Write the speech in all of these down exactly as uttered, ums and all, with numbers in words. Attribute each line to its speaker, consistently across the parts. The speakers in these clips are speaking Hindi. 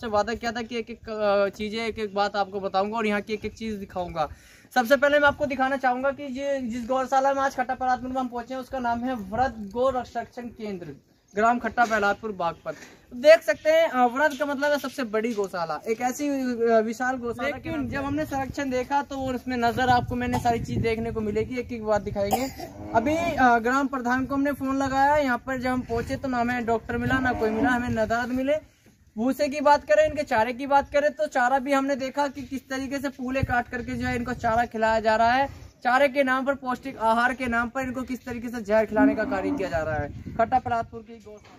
Speaker 1: आपसे वादा किया था कि एक एक चीज़ें एक एक बात आपको बताऊंगा और यहाँ की एक एक चीज़ दिखाऊंगा। सबसे पहले मैं आपको दिखाना चाहूंगा कि जिस गौशाला में आज खट्टा प्रहलादपुर में हम पहुंचे हैं उसका नाम है व्रत गौ संरक्षण केंद्र, ग्राम खट्टा प्रहलादपुर बागपत। देख सकते हैं व्रत का मतलब है सबसे बड़ी गौशाला, एक ऐसी विशाल गौशाला। लेकिन जब हमने संरक्षण देखा तो उसमें नजर आपको मैंने सारी चीज देखने को मिलेगी, एक एक बात दिखाएंगे। अभी ग्राम प्रधान को हमने फोन लगाया, यहाँ पर जब हम पहुंचे तो ना हमें डॉक्टर मिला ना कोई मिला, हमें न दर्द मिले। भूसे की बात करें, इनके चारे की बात करें तो चारा भी हमने देखा कि किस तरीके से फूले काट करके जो है इनको चारा खिलाया जा रहा है। चारे के नाम पर, पौष्टिक आहार के नाम पर इनको किस तरीके से जहर खिलाने का कार्य किया जा रहा है। खट्टा प्रहलादपुर की गौशाला,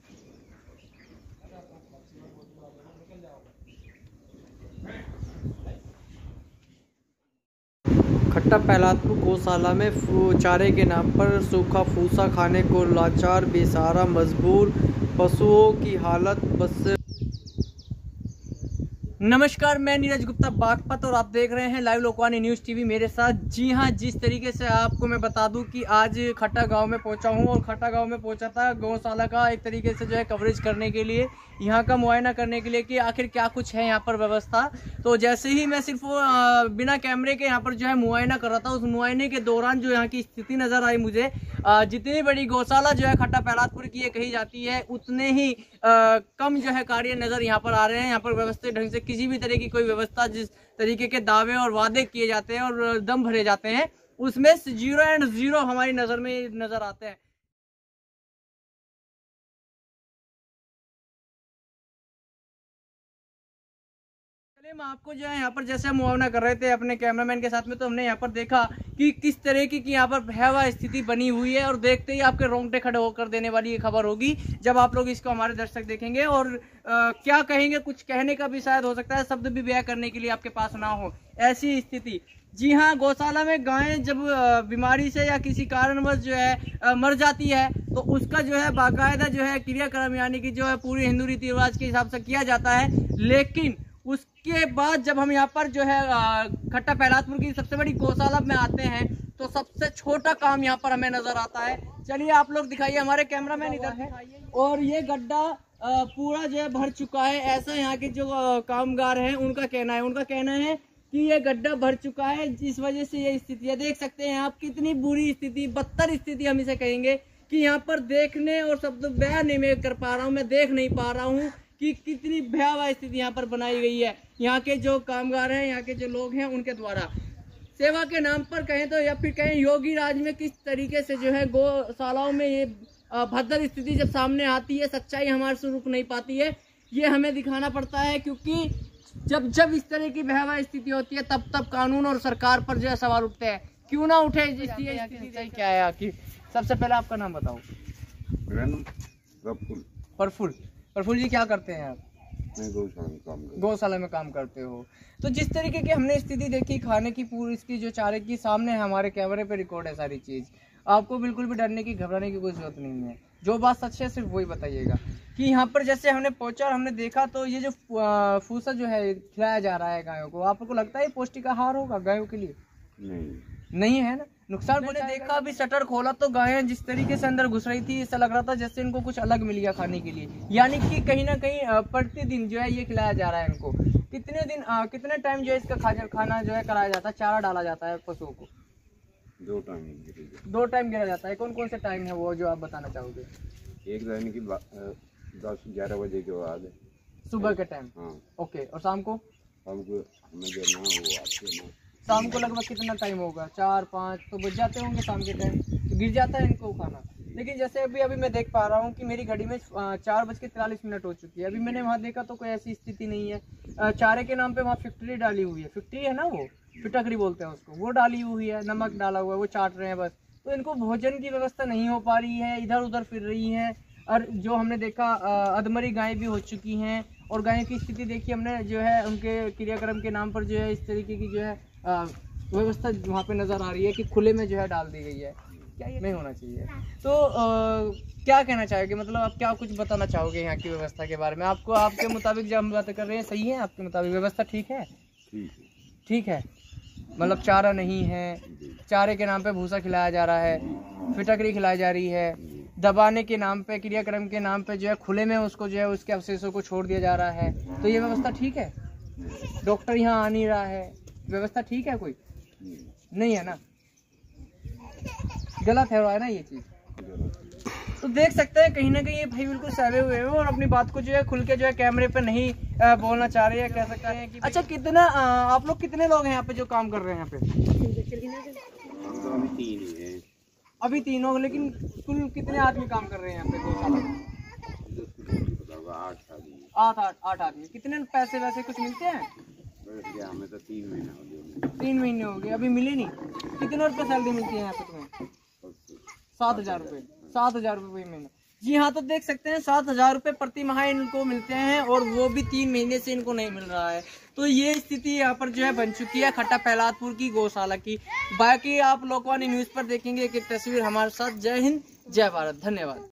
Speaker 1: खट्टा प्रहलादपुर गौशाला में चारे के नाम पर सूखा फूसा खाने को लाचार बेसहारा मजबूर पशुओं की हालत बस। नमस्कार, मैं नीरज गुप्ता बागपत और आप देख रहे हैं लाइव लोकवाणी न्यूज़ टीवी मेरे साथ। जी हां, जिस तरीके से आपको मैं बता दूं कि आज खट्टा गांव में पहुंचा हूं और खट्टा गांव में पहुंचा था गौशाला का एक तरीके से जो है कवरेज करने के लिए, यहां का मुआयना करने के लिए कि आखिर क्या कुछ है यहां पर व्यवस्था। तो जैसे ही मैं सिर्फ बिना कैमरे के यहां पर जो है मुआयना कर रहा था, उस मुआयने के दौरान जो यहाँ की स्थिति नज़र आई मुझे, जितनी बड़ी गौशाला जो है खट्टा प्रहलादपुर की ये कही जाती है, उतने ही कम जो है कार्य नज़र यहाँ पर आ रहे हैं। यहाँ पर व्यवस्थित ढंग से किसी भी तरह की कोई व्यवस्था, जिस तरीके के दावे और वादे किए जाते हैं और दम भरे जाते हैं, उसमें जीरो एंड जीरो हमारी नजर में नजर आते हैं। मैं आपको जो है यहाँ पर जैसे हम मुआवना कर रहे थे अपने कैमरामैन के साथ में, तो हमने यहाँ पर देखा कि किस तरह की यहाँ पर भयावह स्थिति बनी हुई है और देखते ही आपके रोंगटे खड़े होकर देने वाली ये खबर होगी जब आप लोग इसको हमारे दर्शक देखेंगे। और आ, क्या कहेंगे, कुछ कहने का भी शायद हो सकता है शब्द भी बयां करने के लिए आपके पास ना हो, ऐसी स्थिति। जी हाँ, गौशाला में गायें जब बीमारी से या किसी कारणवश जो है मर जाती है तो उसका जो है बाकायदा जो है क्रियाक्रम यानी कि जो है पूरी हिंदू रीति रिवाज के हिसाब से किया जाता है। लेकिन उसके बाद जब हम यहाँ पर जो है खट्टा प्रहलादपुर की सबसे बड़ी गौशाला में आते हैं तो सबसे छोटा काम यहाँ पर हमें नजर आता है। चलिए आप लोग दिखाइए, हमारे कैमरामैन इधर है। और ये गड्ढा पूरा जो है भर चुका है, ऐसा यहाँ के जो कामगार हैं उनका कहना है उनका कहना है कि ये गड्ढा भर चुका है, जिस वजह से ये स्थिति है। देख सकते हैं आप कितनी बुरी स्थिति, बदतर स्थिति हम इसे कहेंगे कि यहाँ पर देखने और शब्द बयान नहीं मैं कर पा रहा हूँ, मैं देख नहीं पा रहा हूँ कि कितनी भयावह स्थिति यहाँ पर बनाई गई है। यहाँ के जो कामगार हैं, यहाँ के जो लोग हैं, उनके द्वारा सेवा के नाम पर कहें तो या फिर कहें योगी राज में किस तरीके से जो है गौशालाओं में ये भद्दर स्थिति जब सामने आती है, सच्चाई हमारे से रुक नहीं पाती है, ये हमें दिखाना पड़ता है। क्योंकि जब जब इस तरह की भयावह स्थिति होती है तब तब कानून और सरकार पर जो है सवाल उठते हैं। क्यों ना उठे, स्थिति क्या है आखिर। सबसे पहले आपका नाम बताओ। प्रफुल्ल। प्रफुल्ल जी, क्या करते हैं आप? गौशाला में काम करते हो। तो जिस तरीके की हमने स्थिति देखी खाने की, पूरी इसकी जो चारे की, सामने हमारे कैमरे पे रिकॉर्ड है सारी चीज। आपको बिल्कुल भी डरने की, घबराने की कोई जरूरत नहीं है। जो बात सच है सिर्फ वही बताइएगा। कि यहाँ पर जैसे हमने पहुंचा और हमने देखा तो ये जो फूसा जो है खिलाया जा रहा है गायों को, आपको लगता है पौष्टिक आहार होगा गायों के लिए? नहीं, नहीं है ना, नुकसान। मैंने देखा अभी शटर खोला तो गायें जिस तरीके से अंदर घुस रही थी, ऐसा लग रहा था जैसे इनको कुछ अलग मिल गया खाने के लिए। यानी कि कहीं ना कहीं प्रतिदिन जो है ये खिलाया जा रहा है इनको। कितने दिन आ, कितने टाइम जो है इसका खाना जो है कराया जाता है, चारा डाला जाता है पशुओं को?
Speaker 2: दो टाइम
Speaker 1: दो टाइम गिरा जाता है। कौन कौन से टाइम है वो जो आप बताना चाहोगे?
Speaker 2: एक टाइम की दस ग्यारह बजे के बाद
Speaker 1: सुबह के टाइम।
Speaker 2: हाँ।
Speaker 1: ओके, और शाम को?
Speaker 2: शाम को हमें जो ना वो आपके ना
Speaker 1: शाम को लगभग कितना टाइम होगा? चार पाँच तो बज जाते होंगे शाम के टाइम, तो गिर जाता है इनको खाना। लेकिन जैसे अभी अभी मैं देख पा रहा हूँ कि मेरी घड़ी में चार बज के तिरालीस मिनट हो चुकी है। अभी मैंने वहाँ देखा तो कोई ऐसी स्थिति नहीं है। चारे के नाम पे वहाँ फिक्ट्री डाली हुई है, फिक्ट्री है ना, वो फिटकरी बोलते हैं उसको, वो डाली हुई है, नमक डाला हुआ है, वो चाट रहे हैं बस। तो इनको भोजन की व्यवस्था नहीं हो पा रही है, इधर उधर फिर रही है। और जो हमने देखा अधमरी गायें भी हो चुकी हैं। और गायों की स्थिति देखी हमने जो है उनके क्रियाक्रम के नाम पर जो है इस तरीके की जो है व्यवस्था वहाँ पे नज़र आ रही है कि खुले में जो है डाल दी गई है। क्या ये नहीं होना चाहिए? तो आ, क्या कहना चाहोगे, मतलब आप क्या कुछ बताना चाहोगे यहाँ की व्यवस्था के बारे में? आपको आपके मुताबिक जब हम बात कर रहे हैं सही है? आपके मुताबिक व्यवस्था ठीक है? ठीक है, मतलब चारा नहीं है, चारे के नाम पे भूसा खिलाया जा रहा है, फिटकरी खिलाई जा रही है, दबाने के नाम पे, क्रियाक्रम के नाम पे जो है खुले में उसको जो है उसके अवशेषों को छोड़ दिया जा रहा है। तो ये व्यवस्था ठीक है? डॉक्टर यहाँ आ नहीं रहा है, व्यवस्था ठीक है? कोई नहीं है ना, गलत है ना ये चीज। तो देख सकते हैं कहीं ना कहीं ये भाई बिल्कुल सहमे हुए हैं और अपनी बात को जो है खुल के जो है कैमरे पे नहीं आ, बोलना चाह रहे हैं, कह सकते हैं कि अच्छा कितना आ, आप लोग कितने लोग हैं यहाँ पे जो काम कर रहे हैं यहाँ पे?
Speaker 2: अभी तीन ही है।
Speaker 1: अभी तीन लोग, लेकिन कुल कितने आदमी काम कर रहे हैं यहाँ पे गौशाला में?
Speaker 2: आठ आदमी।
Speaker 1: आठ आठ आठ आदमी। कितने पैसे वैसे कुछ मिलते हैं?
Speaker 2: हमें तो तीन महीना हो गया।
Speaker 1: तीन महीने हो गए, अभी मिले नहीं। कितने रुपए सैलरी मिलती है यहाँ पे तुम्हें? सात हजार रुपये सात हजार रुपये महीना। जी हाँ, तो देख सकते हैं सात हजार रुपये प्रति माह इनको मिलते हैं और वो भी तीन महीने से इनको नहीं मिल रहा है। तो ये स्थिति यहाँ पर जो है बन चुकी है खट्टा प्रहलादपुर की गौशाला की। बाकी आप लोकवाणी न्यूज पर देखेंगे कि तस्वीर हमारे साथ। जय हिंद, जय भारत, धन्यवाद।